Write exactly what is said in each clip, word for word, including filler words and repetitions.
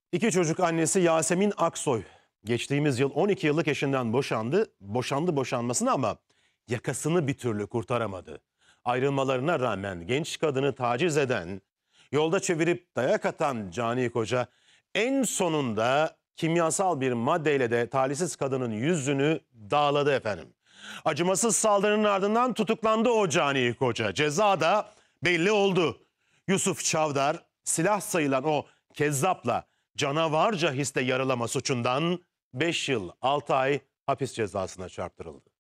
İki çocuk annesi Yasemin Aksoy geçtiğimiz yıl on iki yıllık eşinden boşandı. Boşandı boşanmasını ama yakasını bir türlü kurtaramadı. Ayrılmalarına rağmen genç kadını taciz eden, yolda çevirip dayak atan cani koca en sonunda kimyasal bir maddeyle de talihsiz kadının yüzünü dağladı efendim. Acımasız saldırının ardından tutuklandı o cani koca. Ceza da belli oldu. Yusuf Çavdar silah sayılan o kezzapla canavarca histe yaralama suçundan beş yıl altı ay hapis cezasına çarptırıldı.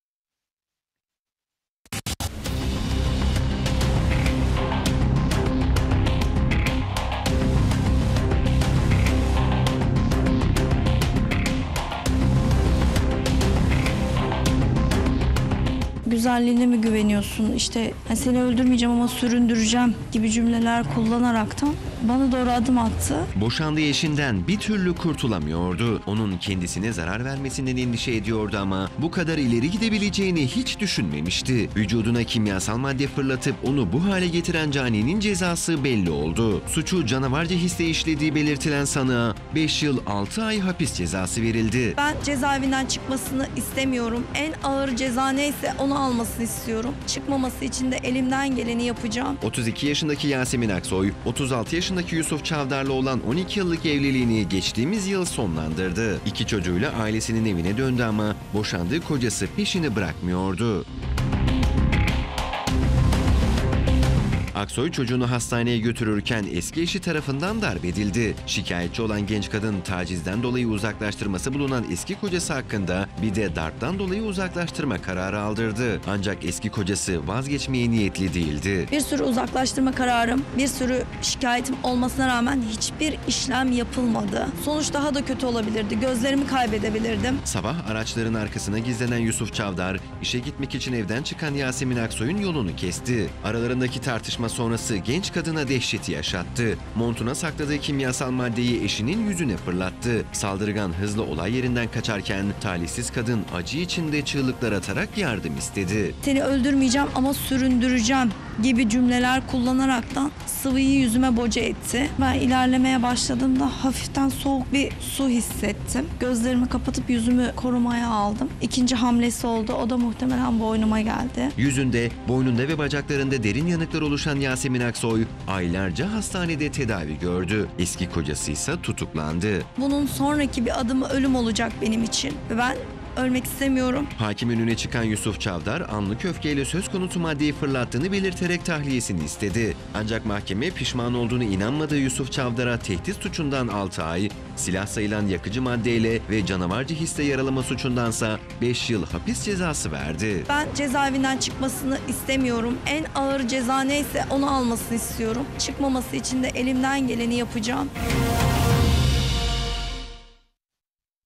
Güzelliğine mi güveniyorsun, işte seni öldürmeyeceğim ama süründüreceğim gibi cümleler kullanaraktan bana doğru adım attı. Boşandığı eşinden bir türlü kurtulamıyordu. Onun kendisine zarar vermesinden endişe ediyordu ama bu kadar ileri gidebileceğini hiç düşünmemişti. Vücuduna kimyasal madde fırlatıp onu bu hale getiren caninin cezası belli oldu. Suçu canavarca hisse işlediği belirtilen sanığa beş yıl altı ay hapis cezası verildi. Ben cezaevinden çıkmasını istemiyorum. En ağır ceza neyse onu almasını istiyorum. Çıkmaması için de elimden geleni yapacağım. otuz iki yaşındaki Yasemin Aksoy, otuz altı yaşındaki Yusuf Çavdar'la olan on iki yıllık evliliğini geçtiğimiz yıl sonlandırdı. İki çocuğuyla ailesinin evine döndü ama boşandığı kocası peşini bırakmıyordu. Aksoy çocuğunu hastaneye götürürken eski eşi tarafından darp edildi. Şikayetçi olan genç kadın tacizden dolayı uzaklaştırması bulunan eski kocası hakkında bir de darptan dolayı uzaklaştırma kararı aldırdı. Ancak eski kocası vazgeçmeye niyetli değildi. Bir sürü uzaklaştırma kararım, bir sürü şikayetim olmasına rağmen hiçbir işlem yapılmadı. Sonuç daha da kötü olabilirdi. Gözlerimi kaybedebilirdim. Sabah araçların arkasına gizlenen Yusuf Çavdar, işe gitmek için evden çıkan Yasemin Aksoy'un yolunu kesti. Aralarındaki tartışma sonrası genç kadına dehşeti yaşattı. Montuna sakladığı kimyasal maddeyi eşinin yüzüne fırlattı. Saldırgan hızla olay yerinden kaçarken talihsiz kadın acı içinde çığlıklar atarak yardım istedi. Seni öldürmeyeceğim ama süründüreceğim gibi cümleler kullanaraktan sıvıyı yüzüme boca etti. Ben ilerlemeye başladığımda hafiften soğuk bir su hissettim. Gözlerimi kapatıp yüzümü korumaya aldım. İkinci hamlesi oldu. O da muhtemelen boynuma geldi. Yüzünde, boynunda ve bacaklarında derin yanıklar oluşan Yasemin Aksoy aylarca hastanede tedavi gördü. Eski kocası ise tutuklandı. Bunun sonraki bir adımı ölüm olacak benim için. Ve ben ölmek istemiyorum. Hakim önüne çıkan Yusuf Çavdar anlık öfkeyle söz konusu maddeyi fırlattığını belirterek tahliyesini istedi. Ancak mahkeme pişman olduğunu inanmadığı Yusuf Çavdar'a tehdit suçundan altı ay, silah sayılan yakıcı maddeyle ve canavarca hisse yaralama suçundansa beş yıl hapis cezası verdi. Ben cezaevinden çıkmasını istemiyorum. En ağır ceza neyse onu almasını istiyorum. Çıkmaması için de elimden geleni yapacağım.